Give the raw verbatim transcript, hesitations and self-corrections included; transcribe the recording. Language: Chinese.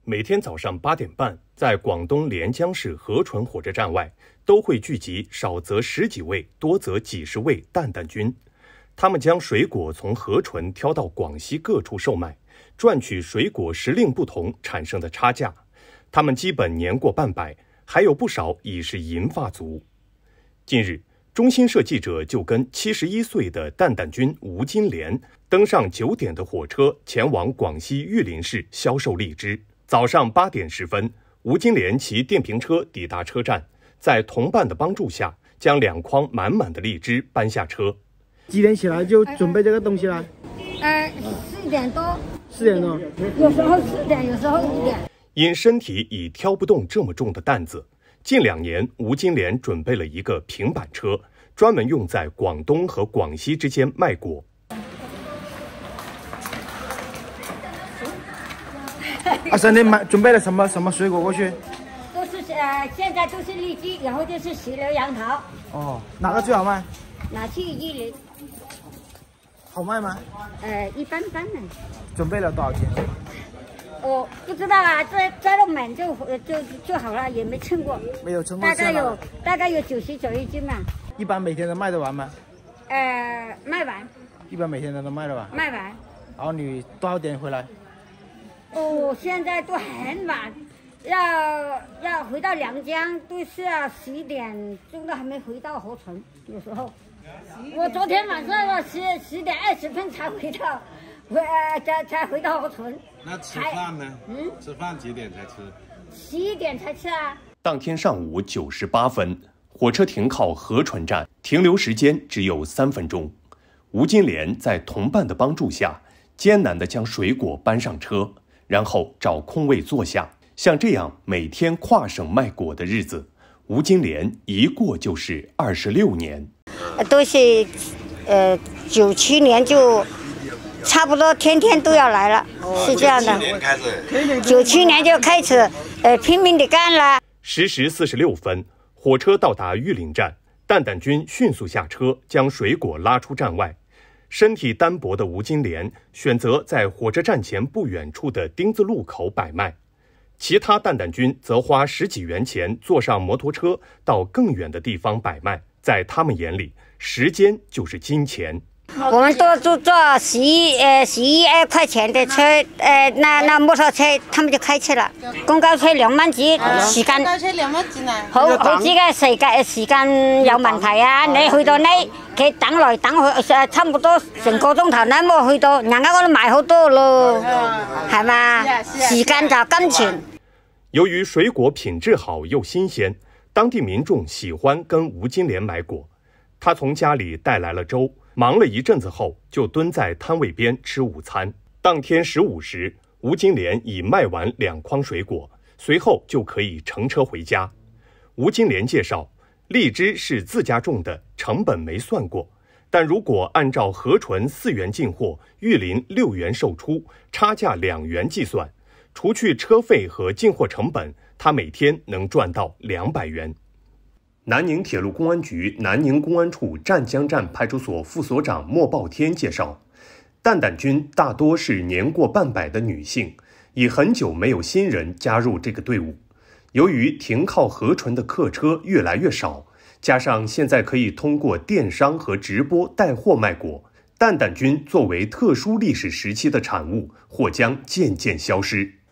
每天早上八点半，在广东连江市合淳火车站外，都会聚集少则十几位，多则几十位蛋蛋军。他们将水果从合淳挑到广西各处售卖，赚取水果时令不同产生的差价。他们基本年过半百，还有不少已是银发族。近日，中新社记者就跟七十一岁的蛋蛋军吴金莲登上九点的火车，前往广西玉林市销售荔枝。早上八点十分，吴金莲骑电瓶车抵达车站，在同伴的帮助下，将两筐满满的荔枝搬下车。 几点起来就准备这个东西了？ 呃，四点多。 四点多， 有时候四点，有时候五点。 因身体已挑不动这么重的担子，近两年，吴金莲准备了一个平板车，专门用在广东和广西之间卖果。 阿婶，你买准备了什么什么水果过去？ 都是呃，现在都是荔枝，然后就是石榴、杨桃。 哦，哪个最好卖？ 拿去玉林。 好卖吗？ 呃，一般般呢。 准备了多少钱？ 我不知道啊，这这个满就就就好了，也没称过。 没有称过。 大概有大概有九十九一斤吧。 一般每天都卖得完吗？ 呃，卖完。 一般每天都能卖得完。 卖完。 然后你多少点回来？ 哦，现在都很晚，要要回到良江都是要十一点钟都还没回到合淳，有时候。我昨天晚上我十十点二十分才回到，回呃才才回到合淳。 那吃饭呢？嗯，吃饭几点才吃？ 十一点才吃啊。 当天上午九时八分，火车停靠合淳站，停留时间只有三分钟。吴金莲在同伴的帮助下，艰难地将水果搬上车，然后找空位坐下。像这样每天跨省卖果的日子，吴金莲一过就是二十六年。 都是，呃，九七年就差不多天天都要来了，是这样的。九七年就开始，呃，拼命的干了。 十时四十六分，火车到达玉林站，蛋蛋军迅速下车，将水果拉出站外。身体单薄的吴金莲选择在火车站前不远处的丁字路口摆卖，其他蛋蛋军则花十几元钱坐上摩托车到更远的地方摆卖。在他们眼里，时间就是金钱。 我们都坐坐十一呃十一二块钱的车，呃那那摩托车他們就開車啦。公交車兩蚊紙，時間公交車兩蚊紙啊，好好似嘅時間時間有問題啊！你去到呢，佢等來等去，誒差唔多成個鐘頭，你冇去到，人家嗰度賣好多咯，係嘛？時間就金錢。 由於水果品質好又新鮮，當地民眾喜歡跟吳金蓮買果。他從家裡帶來了粥，忙了一陣子後，就蹲在攤位邊吃午餐。當天十五時，吳金蓮已賣完兩筐水果，隨後就可以乘車回家。吳金蓮介紹，荔枝是自家種的，成本沒算過，但如果按照合淳四元進貨，玉林六元售出，差價兩元計算，除去車費和進貨成本，他每天能賺到兩百元。南寧鐵路公安局南寧公安處湛江站派出所副所長莫暴天介紹，蛋蛋軍大多是年過半百的女性，已很久沒有新人加入這個隊伍。由於停靠合淳的客車越來越少，加上現在可以通過電商和直播帶貨賣果，蛋蛋軍作為特殊歷史時期的產物，或將漸漸消失。